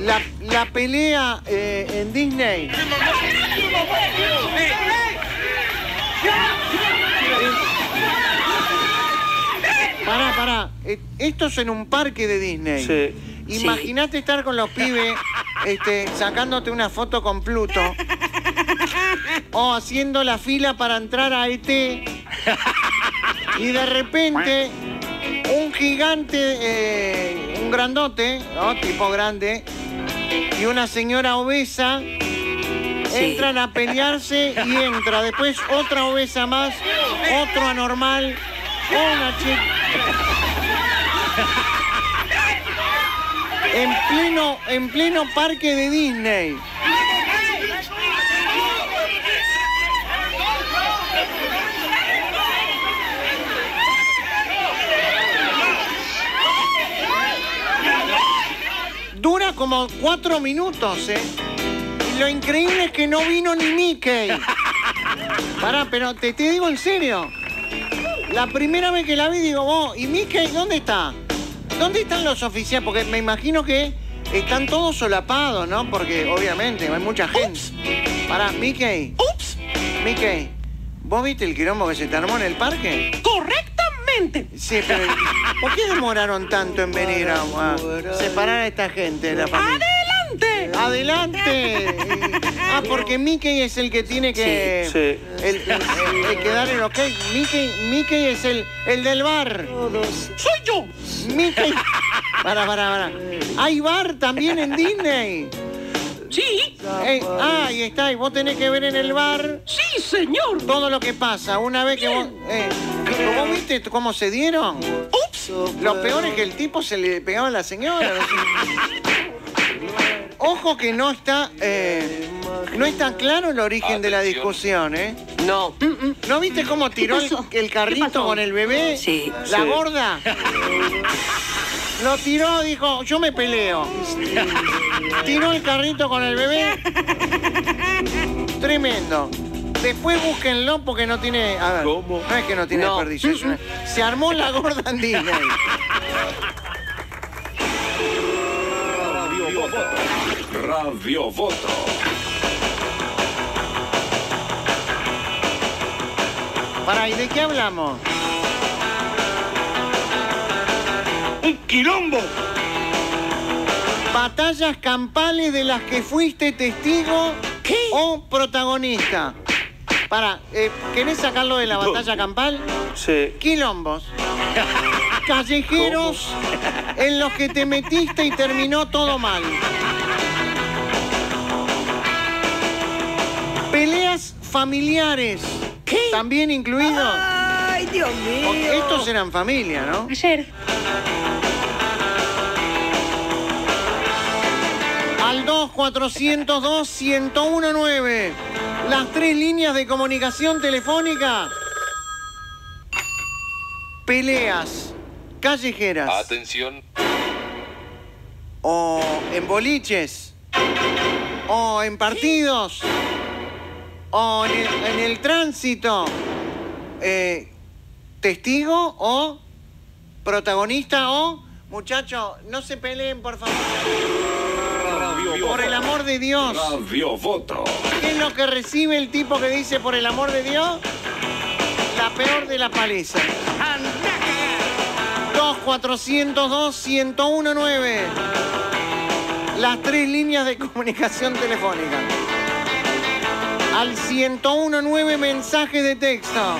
La pelea en Disney. Pará. Esto es en un parque de Disney. Sí. Imagínate estar con los pibes sacándote una foto con Pluto. O haciendo la fila para entrar a ET. Y de repente, un gigante, un grandote, ¿no? Tipo grande, y una señora obesa entran a pelearse y entra después otra obesa más, otro anormal, una chica. En pleno parque de Disney. Dura como 4 minutos, Y lo increíble es que no vino ni Mickey. Pará, pero te digo en serio. La primera vez que la vi digo, oh, ¿y Mickey dónde está? ¿Dónde están los oficiales? Porque me imagino que están todos solapados, ¿no? Porque obviamente hay mucha gente. Pará, Mickey. ¡Ups! Mickey, ¿vos viste el quilombo que se te armó en el parque? ¡Correctamente! Sí, pero ¿por qué demoraron tanto en venir a separar a esta gente de la familia? ¡Adelante! ¡Adelante! Porque Mickey es el que tiene que... Sí. El que dar el ok. Mickey es el del bar. ¡Soy yo! Mickey... Para. ¿Hay bar también en Disney? Sí. Ahí está. Y vos tenés que ver en el bar... Sí, señor. Todo lo que pasa. Una vez que vos... ¿Vos viste cómo se dieron? ¡Ups! Lo peor es que el tipo se le pegaba a la señora. Ojo que no está claro el origen de la discusión, No. ¿No viste cómo tiró el carrito con el bebé? Sí. La Sí. gorda. Lo tiró, dijo, yo me peleo. Tiró el carrito con el bebé. Tremendo. Después búsquenlo porque no tiene... A ver, ¿Cómo? no es que no tiene No. desperdicio. Se armó la gorda en Disney. Radio Voto. Pará, ¿y de qué hablamos? ¡Un quilombo! Batallas campales de las que fuiste testigo o protagonista. Pará, ¿querés sacarlo de la batalla campal? Sí. Quilombos. Callejeros en los que te metiste y terminó todo mal. Peleas familiares. También incluidos. ¡Ay, Dios mío! Porque estos eran familia, ¿no? Ayer. Al 2-402-1019. Las 3 líneas de comunicación telefónica. Peleas callejeras. Atención. O en boliches. O en partidos. O en el tránsito. Testigo o protagonista o... Muchachos, no se peleen, por favor. Por el amor de Dios. Radio Voto. ¿Qué es lo que recibe el tipo que dice por el amor de Dios? La peor de la paliza. 2-402-1019. Las 3 líneas de comunicación telefónica. Al 1019 mensaje de texto.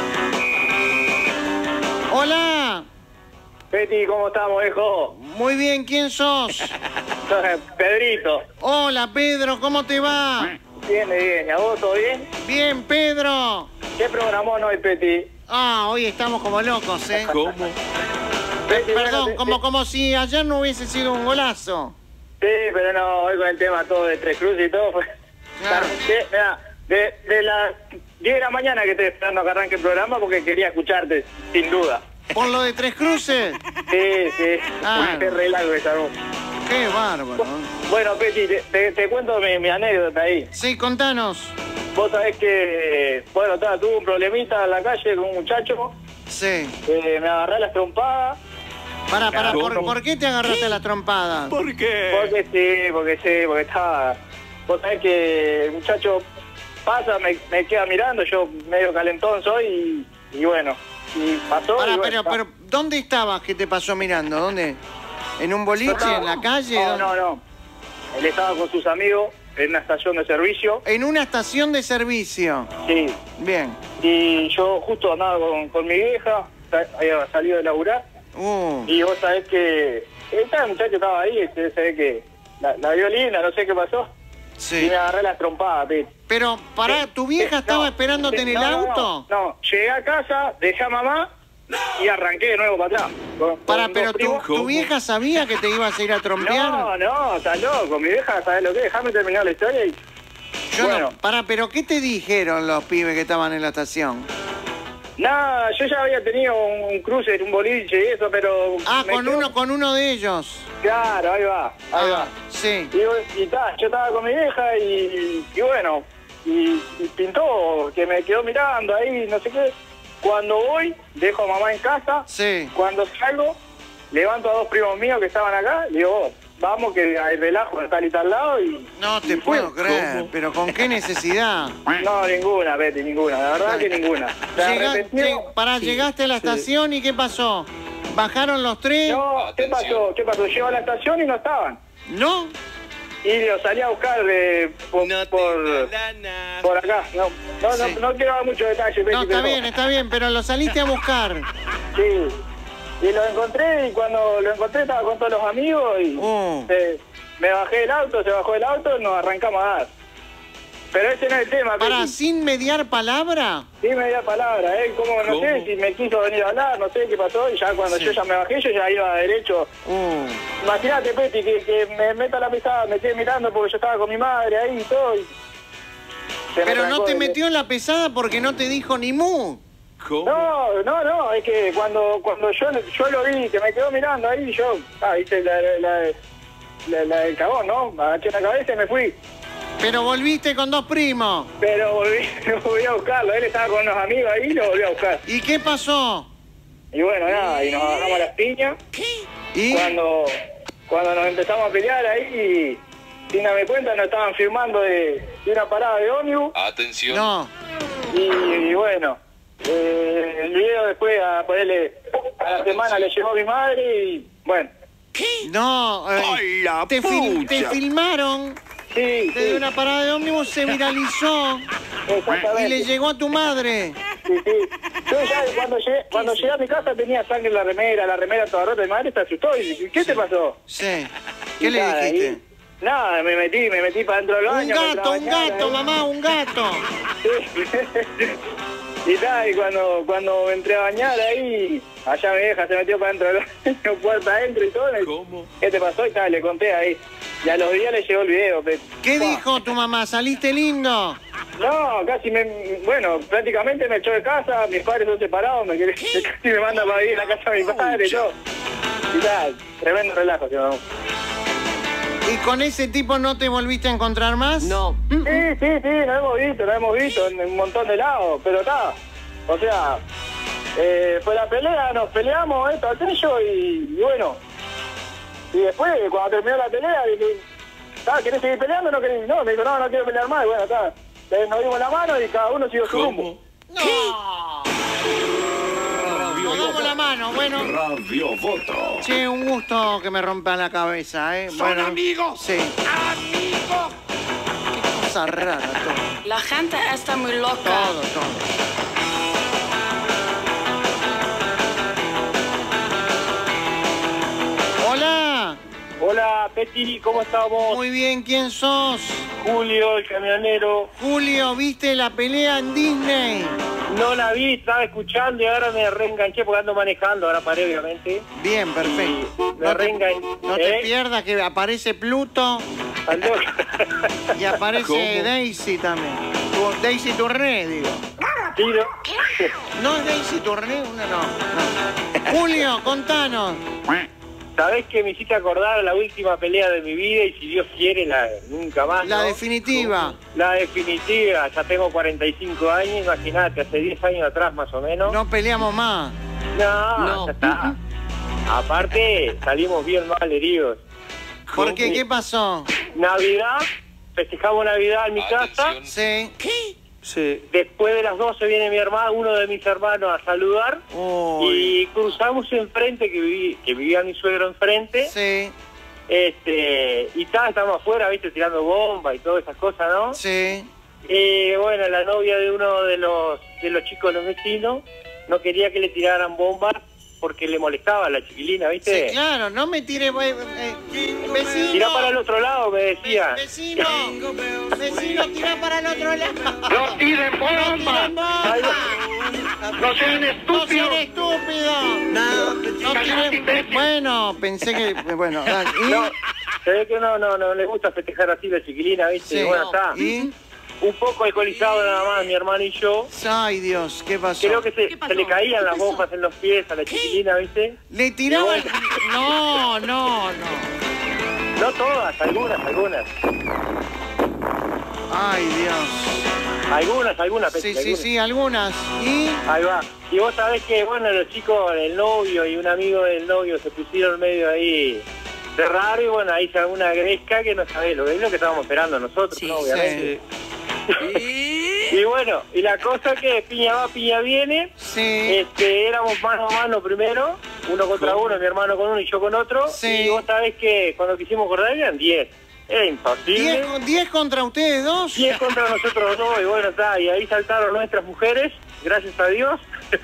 Hola. Peti, ¿cómo estamos, viejo? Muy bien, ¿quién sos? Pedrito. Hola, Pedro, ¿cómo te va? Bien, bien. ¿Y a vos todo bien? Bien, Pedro. ¿Qué programón hoy, Peti? Hoy estamos como locos, ¿eh? ¿Cómo? Peti, Perdón, bueno, como si ayer no hubiese sido un golazo. Sí, pero no, hoy con el tema todo de Tres Cruces y todo, pues... Claro. Mirá, de las 10 de la mañana que estoy esperando que arranque el programa porque quería escucharte, sin duda. ¿Por lo de Tres Cruces? Sí. Ah. Qué relajo esa voz. Qué bárbaro. Bueno, Peti, te cuento mi anécdota ahí. Sí, contanos. Vos sabés que, bueno, tuve un problemita en la calle con un muchacho. Sí. Me agarré las trompadas Pará, ¿Cómo? ¿por qué te agarraste a la trompada? ¿Por qué? Porque estaba... Vos sabés que el muchacho pasa, me queda mirando, yo medio calentón soy y bueno, y pasó. Pará, y bueno, pero, ¿dónde estabas que te pasó mirando? ¿Dónde? ¿En un boliche? Yo estaba- ¿En la calle? No. Él estaba con sus amigos en una estación de servicio. En una estación de servicio. Sí. Bien. Y yo justo andaba con mi vieja, había salido de laburar. Y vos sabés que el muchacho estaba ahí, se ve que la vio linda, no sé qué pasó. Sí. Y me agarré las trompadas, Pete. Pero, pará, ¿tu vieja estaba esperándote en el auto? No, llegué a casa, dejé a mamá y arranqué de nuevo para atrás. Pará, con pero dos primos. ¿tu vieja sabía que te ibas a ir a trompear? No, estás loco, mi vieja, ¿sabés lo que es? Déjame terminar la historia y... Yo bueno. no. Pará, pero ¿qué te dijeron los pibes que estaban en la estación? Nada, yo ya había tenido un cruce, un boliche y eso, pero... Ah, me quedó- con uno de ellos. Claro, ahí va. Sí. Y yo estaba con mi vieja y bueno, y pintó que me quedó mirando ahí, no sé qué. Cuando voy, dejo a mamá en casa. Sí. Cuando salgo, levanto a dos primos míos que estaban acá, y digo, vamos que hay relajo de tal y tal lado y... No te y puedo fui. creer, pero ¿con qué necesidad? No, ninguna, Betty, ninguna, la verdad que ninguna. Llegaste a la estación y ¿qué pasó? ¿Bajaron los tres? No, ¿qué pasó? Llego a la estación y no estaban. ¿No? Y lo salí a buscar por acá. No quiero dar mucho detalle, Betty, No, está bien, pero lo saliste a buscar. Sí. Y lo encontré y cuando lo encontré estaba con todos los amigos y me bajé del auto, se bajó del auto y nos arrancamos a dar. Pero ese no es el tema. ¿Para Betty. sin mediar palabra? Sí, media palabra, como no sé si me quiso venir a hablar, no sé qué pasó y ya cuando yo ya me bajé yo ya iba derecho. Imagínate, Peti, que me meta la pesada, me quedé mirando porque yo estaba con mi madre ahí y todo. Pero no te metió en la pesada porque no te dijo ni mu. No, es que cuando yo lo vi, que me quedó mirando ahí, yo hice la del cagón, ¿no? Agaché la cabeza y me fui. Pero volviste con dos primos. Pero volví a buscarlo, él estaba con unos amigos ahí y lo volví a buscar. ¿Y qué pasó? Y bueno, nada, y nos agarramos las piñas. ¿Y? Cuando nos empezamos a pelear ahí, sin darme cuenta, nos estaban firmando de una parada de ómnibus. Atención. No. Y bueno, el video después a la semana le llegó a mi madre y bueno. No. ¡Ay, la te filmaron. Sí, Desde una parada de ómnibus se viralizó. exactamente. Y le llegó a tu madre. Sí. Yo ya cuando llegué a mi casa tenía sangre en la remera toda rota. Mi madre se asustó y ¿qué te pasó? Sí. ¿Qué le Nada, dijiste? ahí, nada, me metí para dentro del baño. Un gato, mamá, un gato. Y tal, y cuando me entré a bañar ahí, allá mi vieja se metió para dentro del baño, puerta adentro y todo. ¿Cómo? ¿Qué te pasó? Y tal, le conté ahí. Y a los días le llegó el video. ¿Qué dijo tu mamá? ¿Saliste lindo? No, bueno, prácticamente me echó de casa, mis padres son separados, casi me manda para vivir en la casa de mi padre, yo. Y tal, tremendo relajo, tío. ¿Y con ese tipo no te volviste a encontrar más? No. Sí, lo hemos visto en un montón de lados, pero está. O sea, fue la pelea, nos peleamos, aquello, y bueno. Y después, cuando terminó la pelea, dije, ¿querés seguir peleando o no querés? No, me dijo, no quiero pelear más, y bueno, está. Nos dimos la mano y cada uno siguió su rumbo. ¡No! Nos damos la mano, bueno. Radio Voto. Che, un gusto que me rompan la cabeza, ¿eh? ¿Son amigos? Sí. ¡Amigos! Qué cosa rara todo. La gente está muy loca. Todo. Hola. Hola, Peti, ¿cómo estamos? Muy bien, ¿quién sos? Julio, el camionero. Julio, ¿viste la pelea en Disney? No la vi, estaba escuchando y ahora me reenganché porque ando manejando, ahora paré obviamente. Bien, perfecto. Me reenganché. No te pierdas que aparece Pluto y aparece Daisy también. Daisy Tourné, digo. Sí, ¿no? ¿No es Daisy Tourné? No. Julio, contanos. Sabés que me hiciste acordar la última pelea de mi vida y si Dios quiere, nunca más. La ¿no? definitiva. La definitiva, ya tengo 45 años, imagínate, hace 10 años atrás más o menos. No peleamos más. No, ya está. Aparte, salimos bien mal heridos. ¿Por qué? ¿Qué pasó? Navidad, festejamos Navidad en mi casa. Sí. Sí. Después de las 12 viene mi hermano, uno de mis hermanos, a saludar. Uy. Y cruzamos enfrente, que vivía mi suegro enfrente. Sí, Y estábamos afuera, viste, tirando bomba y todas esas cosas, ¿no? sí. Y bueno, la novia de uno de los chicos de los vecinos no quería que le tiraran bombas porque le molestaba a la chiquilina, ¿viste? Sí, claro, no me tire... vecino. Tirá para el otro lado, me decía. Vecino, tira para el otro lado. ¡No tiren bomba! Ahí va. ¡No sean ¡No estúpidos! sean estúpidos! No tiren... Bueno, pensé que... Bueno, dale. No, se ve que no le gusta festejar así la chiquilina, ¿viste? Sí. Bueno, está. ¿Y? Un poco alcoholizado nada más, mi hermano y yo. Ay, Dios, ¿qué pasó? Creo que se le caían las bombas en los pies a la chiquilina, ¿viste? Le tiraban... Y bueno. No. No todas, algunas. Ay, Dios. Algunas, Peti, Sí, algunas. ¿Y? Ahí va. Y vos sabés que, bueno, los chicos, el novio y un amigo del novio se pusieron medio ahí de raro y bueno, ahí se hace una gresca que no sabés lo que estábamos esperando nosotros, ¿no? Obviamente. Y bueno, y la cosa que piña va, piña viene. Sí. Éramos mano a mano primero, uno contra uno, mi hermano con uno y yo con otro. Sí. Y vos sabés que cuando quisimos correr eran 10. Era imposible. 10 contra ustedes dos. 10 contra nosotros dos, y bueno, está, y ahí saltaron nuestras mujeres, gracias a Dios.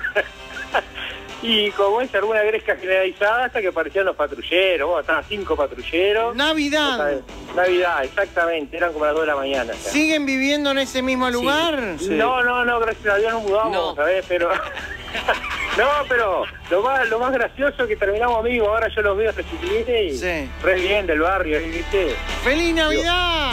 Y como es alguna gresca generalizada hasta que aparecían los patrulleros, bueno, estaban 5 patrulleros. Navidad. Navidad, exactamente, eran como las 2 de la mañana. Ya. ¿Siguen viviendo en ese mismo lugar? Sí. No, gracias a Dios nos mudamos, ¿sabés? Pero... no, pero lo más gracioso es que terminamos amigos, ahora yo los veo a estos chiquilines y Sí. re bien del barrio, ¿viste? ¡Feliz Navidad!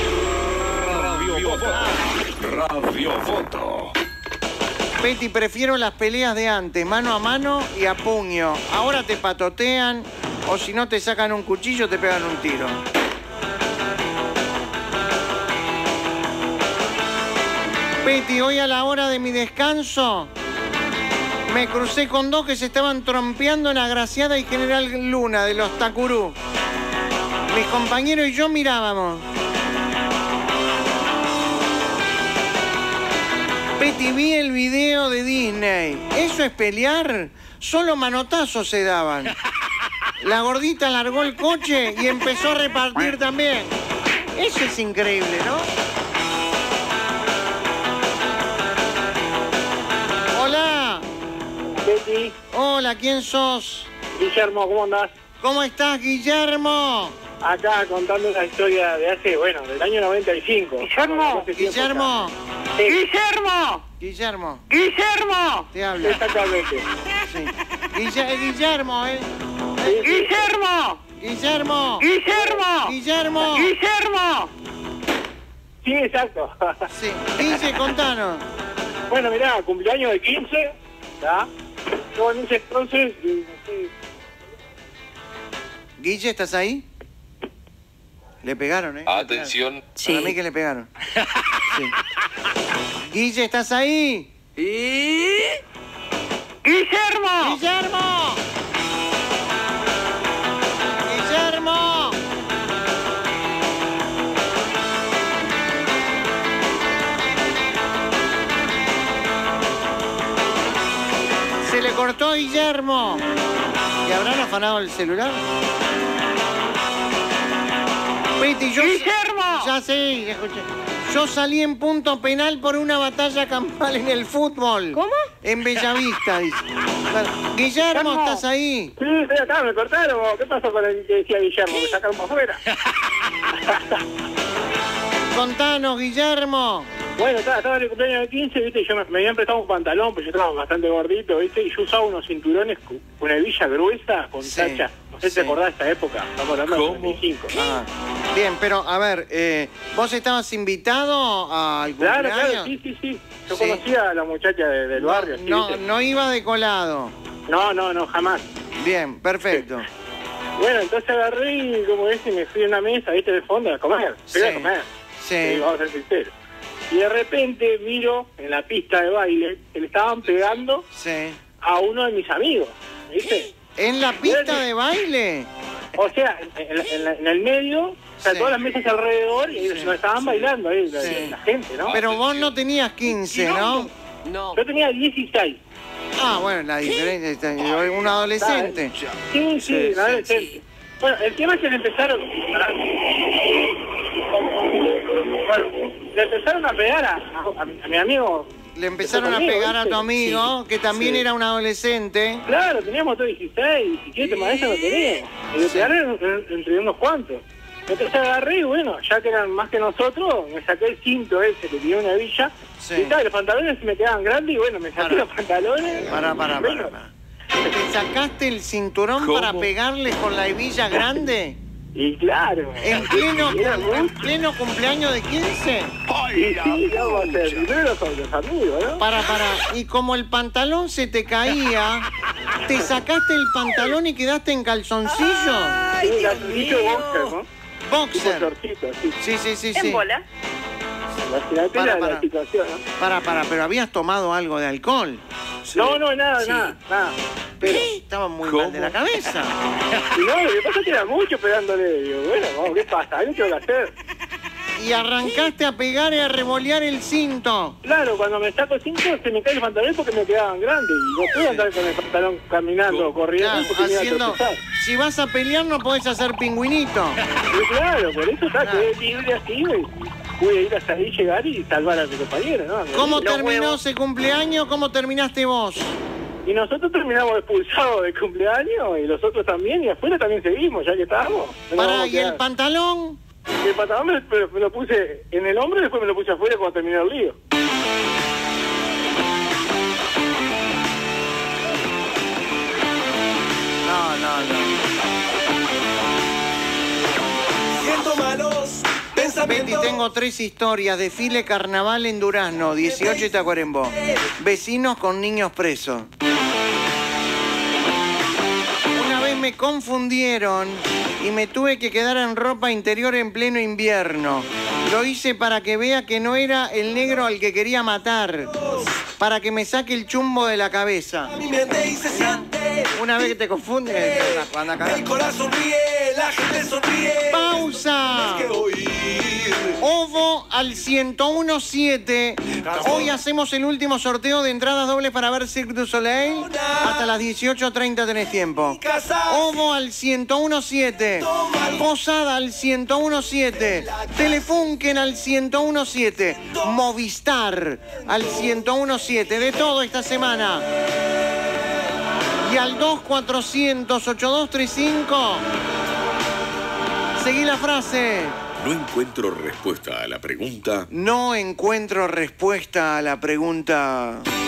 Radio Voto. Peti, prefiero las peleas de antes, mano a mano y a puño. Ahora te patotean o si no te sacan un cuchillo te pegan un tiro. Peti, hoy a la hora de mi descanso me crucé con dos que se estaban trompeando en Agraciada y General Luna de los Tacurú. Mis compañeros y yo mirábamos. Peti, vi el video de Disney. ¿Eso es pelear? Solo manotazos se daban. La gordita largó el coche y empezó a repartir también. Eso es increíble, ¿no? Hola. Betty, Hola, ¿quién sos? Guillermo, ¿cómo andás? ¿Cómo estás, Guillermo? Acá contando una historia de hace, bueno, del año 95. Guillermo. Guillermo. Sí, ¡Guillermo! Guillermo, te habla. exactamente. Sí. Guillermo, ¡Guillermo! Guillermo. ¡Guillermo! Guillermo. ¡Guillermo! Sí, exacto. Sí. Guille, contanos. Bueno, mirá, cumpleaños de 15, ¿ya? Yo en ese entonces... Guille, ¿estás ahí? Le pegaron, ¿eh? Atención. Para mí que le pegaron. Sí. Guille, ¿estás ahí? ¡Guillermo! ¡Guillermo! ¡Guillermo! Se le cortó a Guillermo. ¿Y habrán afanado el celular? Peti, yo... ¡Guillermo! Ya sé, escuché. Yo salí en punto penal por una batalla campal en el fútbol. ¿Cómo? En Bellavista, dice. Guillermo, ¿estás ahí? Sí, estoy acá, me cortaron. ¿Qué pasó con el que decía Guillermo? Me sacaron para afuera. Contanos, Guillermo. Bueno, estaba en el cumpleaños de 15, ¿viste? Yo me habían prestado un pantalón, pues yo estaba bastante gordito, ¿viste? Y yo usaba unos cinturones con una hebilla gruesa, con Sí, tacha. No sé si sí. te acordás de esa época. Estamos hablando de ¿Cómo? 95. Ah, bien, pero a ver, ¿vos estabas invitado al Claro, cumpleaños? claro, sí. Yo Sí. conocía a la muchacha del barrio. ¿sí, No, viste? no iba de colado. No, jamás. Bien, perfecto. Bueno, entonces agarré y como ves, me fui a una mesa, ¿viste? De fondo a comer. Fui a comer. Sí. Vamos a ser sinceros. Y de repente miro en la pista de baile que le estaban pegando Sí. a uno de mis amigos, ¿viste? ¿En la pista de baile? O sea, en el medio, o sea, Sí. todas las mesas alrededor y nos estaban bailando ahí, la gente, ¿no? Pero vos no tenías 15, ¿no? No. Yo tenía 16. Ah, bueno, la diferencia, un adolescente. Sí, un adolescente. Bueno, el tema es que le empezaron... Bueno, le empezaron a pegar a mi amigo. Le empezaron a pegar a tu amigo, que también era un adolescente. Claro, teníamos todos 16, 17, más de eso no teníamos. Y le pegaron entre unos cuantos. Entonces agarré y bueno, ya que eran más que nosotros, me saqué el cinto ese que tenía una hebilla. Sí. Y tal, los pantalones se me quedaban grandes y bueno, me saqué los pantalones. Para. Bueno, ¿Te sacaste el cinturón para pegarle con la hebilla grande? y claro. ¿En pleno cumpleaños de 15? Y sí, vamos a hacer primero los amigos, ¿no? Para. Y como el pantalón se te caía, ¿te sacaste el pantalón y quedaste en calzoncillo? Sí, un calzoncillo boxer, ¿no? Tipo Boxer. shortcito, así. Sí. En bola. Imagínate Para. la situación, ¿no? Para, pero habías tomado algo de alcohol. No, nada. Pero estaba muy mal de la cabeza. Y no, lo que pasa es que era mucho pegándole. Digo, bueno, vamos, ¿qué pasa? Algo tengo que hacer. Y arrancaste a pegar y a revolear el cinto. Claro, cuando me saco el cinto se me cae el pantalón porque me quedaban grandes. Y no puedo andar con el pantalón caminando, corriendo, Claro, porque me iba a haciendo. tropezar. Si vas a pelear no podés hacer pingüinito. Y claro, por eso está, quedé libre así y pude ir hasta ahí, llegar y salvar a mi compañero, ¿no? ¿Cómo Los terminó huevos. ese cumpleaños? ¿Cómo terminaste vos? Y nosotros terminamos expulsados del cumpleaños y los otros también, y afuera también seguimos, ya que estábamos. No nos Para, vamos a ¿y el quedar. pantalón? El pantalón me lo puse en el hombro y después me lo puse afuera cuando terminé el lío. No. Siento malos Betty, pensamientos. tengo 3 historias. Desfile carnaval en Durazno, 18 y Tacuarembó. Vecinos con niños presos. Una vez me confundieron y me tuve que quedar en ropa interior en pleno invierno. Lo hice para que vea que no era el negro al que quería matar. Para que me saque el chumbo de la cabeza. Mi mente y se siente. Una vez que te confundes, anda acá. El corazón sonríe, la gente sonríe. ¡Pausa! Que oír. Ovo al 101.7. Hoy hacemos el último sorteo de entradas dobles para ver Cirque du Soleil. Hasta las 18:30 tenés tiempo. Ovo al 101.7. Posada al 101.7. Telefunken al 101.7. Movistar al 101.7. De todo esta semana. Y al 2400-8235. Seguí la frase. No encuentro respuesta a la pregunta. No encuentro respuesta a la pregunta.